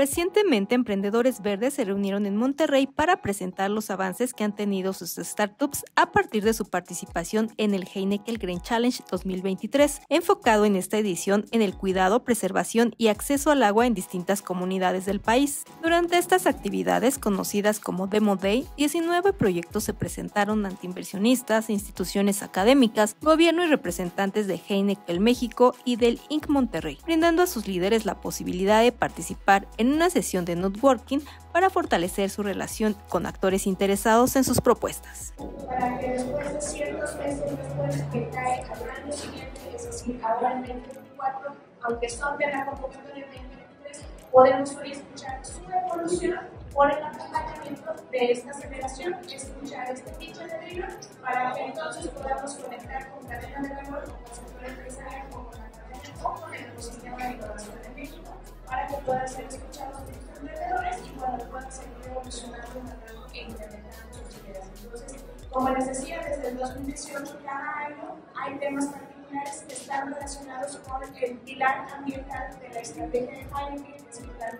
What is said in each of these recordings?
Recientemente, emprendedores verdes se reunieron en Monterrey para presentar los avances que han tenido sus startups a partir de su participación en el Heineken Green Challenge 2023, enfocado en esta edición en el cuidado, preservación y acceso al agua en distintas comunidades del país. Durante estas actividades, conocidas como Demo Day, 19 proyectos se presentaron ante inversionistas, instituciones académicas, gobierno y representantes de Heineken México y del Inc. Monterrey, brindando a sus líderes la posibilidad de participar en una sesión de networking para fortalecer su relación con actores interesados en sus propuestas. Para que después de ciertos meses después que cae al año siguiente, es decir, ahora en 2024, aunque son de la convocatoria de 2023, podemos hoy escuchar su evolución por el acompañamiento de esta aceleración, escuchar este pitch anterior, para que entonces podamos conectar con cadena de valor, con el sector empresarial, con la academia o con el ecosistema de innovación en México, para que puedan ser escuchados por los emprendedores y cuando puedan seguir evolucionando e implementando sus ideas. Entonces, como les decía, desde el 2018 cada año hay temas particulares que están relacionados con el pilar ambiental de la estrategia de Heineken, que es el pilar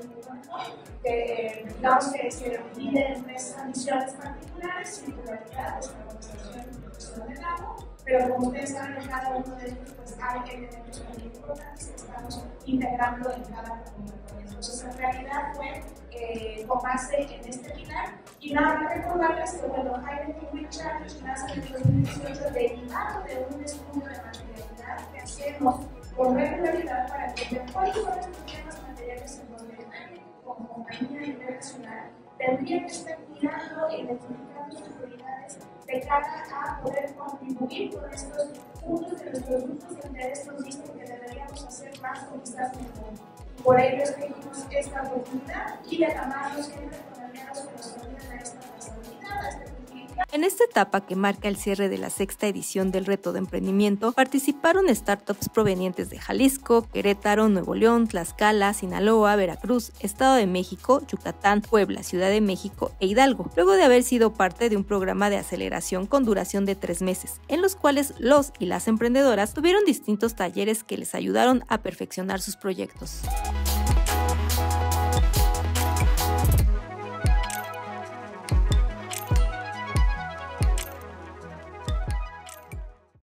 que digamos que se divide en tres misiones particulares: circularidad, descarbonización y protección del agua. Pero como ustedes saben, en cada uno de ellos pues, hay elementos muy importantes que estamos integrando en cada comunidad. Entonces, en realidad fue con base en este pilar. Y nada más recordarles que bueno, Heineken Green Challenge nace en el 2018 derivado de un estudio de materialidad que hacemos con regularidad para entender cuáles son los problemas materiales en donde Heineken, como compañía a nivel nacional, tendría que estar mirando e identificando sus prioridades de cara a poder contribuir con estos puntos de nuestros grupos de interés nos dicen que deberíamos hacer más con quizás mejor. Por ello es que tuvimos esta oportunidad y de llamarnos siempre con aliados que nos ayuden a esta responsabilidad, a este cumplimiento. En esta etapa que marca el cierre de la sexta edición del Reto de Emprendimiento, participaron startups provenientes de Jalisco, Querétaro, Nuevo León, Tlaxcala, Sinaloa, Veracruz, Estado de México, Yucatán, Puebla, Ciudad de México e Hidalgo, luego de haber sido parte de un programa de aceleración con duración de 3 meses, en los cuales los y las emprendedoras tuvieron distintos talleres que les ayudaron a perfeccionar sus proyectos.